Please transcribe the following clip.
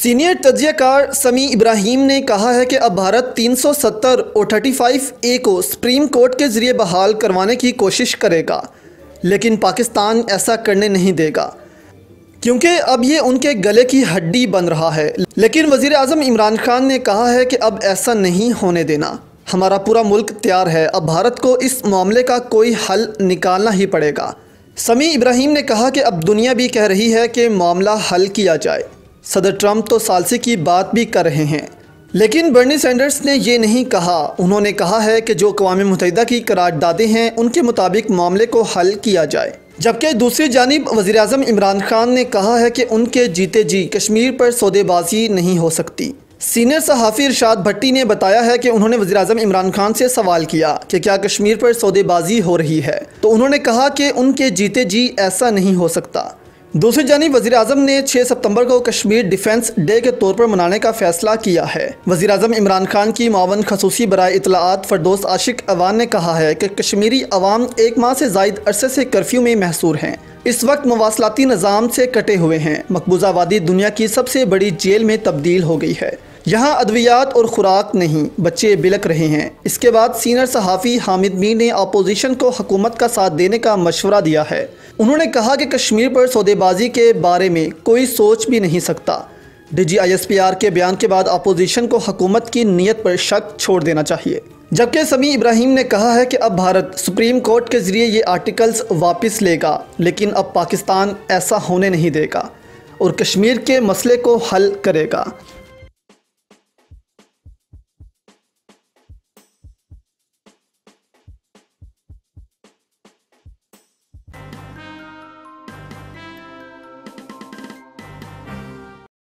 Senior तज्जियाकार समी इब्राहिम ने कहा है कि अब भारत 370 और 35A को सुप्रीम कोर्ट के ज़रिए बहाल करवाने की कोशिश करेगा, लेकिन पाकिस्तान ऐसा करने नहीं देगा क्योंकि अब ये उनके गले की हड्डी बन रहा है। लेकिन वज़ीर आज़म इमरान खान ने कहा है कि अब ऐसा नहीं होने देना, हमारा पूरा मुल्क तैयार है, अब भारत को इस मामले का कोई हल निकालना ही पड़ेगा। समी इब्राहिम ने कहा कि अब दुनिया भी कह रही है कि मामला हल किया जाए। सदर ट्रंप तो सालसी की बात भी कर रहे हैं, लेकिन बर्नी सैंडर्स ने ये नहीं कहा। उन्होंने कहा है कि जो अक़वाम मुत्तहिदा की करारदादें हैं उनके मुताबिक मामले को हल किया जाए। जबकि दूसरी जानिब वज़ीर आज़म इमरान खान ने कहा है कि उनके जीते जी कश्मीर पर सौदेबाजी नहीं हो सकती। सीनियर सहाफ़ी इरशाद भट्टी ने बताया है कि उन्होंने वज़ीर आज़म इमरान खान से सवाल किया कि क्या कश्मीर पर सौदेबाजी हो रही है, तो उन्होंने कहा कि उनके जीते जी ऐसा नहीं हो सकता। दूसरी जानिब वज़ीर आज़म ने 6 सितंबर को कश्मीर डिफेंस डे के तौर पर मनाने का फैसला किया है। वज़ीर आज़म इमरान खान की मावन खसूसी बराए इत्तलाआत फ़रदौस आशिक अवान ने कहा है कि कश्मीरी अवाम 1 माह से ज़ायद अरसे से कर्फ्यू में महसूर हैं। इस वक्त मवासलाती निज़ाम से कटे हुए हैं। मकबूजा वादी दुनिया की सबसे बड़ी जेल में तब्दील हो गई है। यहाँ अद्वियात और खुराक नहीं, बच्चे बिलक रहे हैं। इसके बाद सीनियर सहाफ़ी हामिद मीर ने अपोजिशन को हुकूमत का साथ देने का मशवरा दिया है। उन्होंने कहा कि कश्मीर पर सौदेबाजी के बारे में कोई सोच भी नहीं सकता। DGISPR के बयान के बाद अपोजिशन को हुकूमत की नीयत पर शक छोड़ देना चाहिए। जबकि समी इब्राहिम ने कहा है कि अब भारत सुप्रीम कोर्ट के ज़रिए ये आर्टिकल्स वापस लेगा, लेकिन अब पाकिस्तान ऐसा होने नहीं देगा और कश्मीर के मसले को हल करेगा।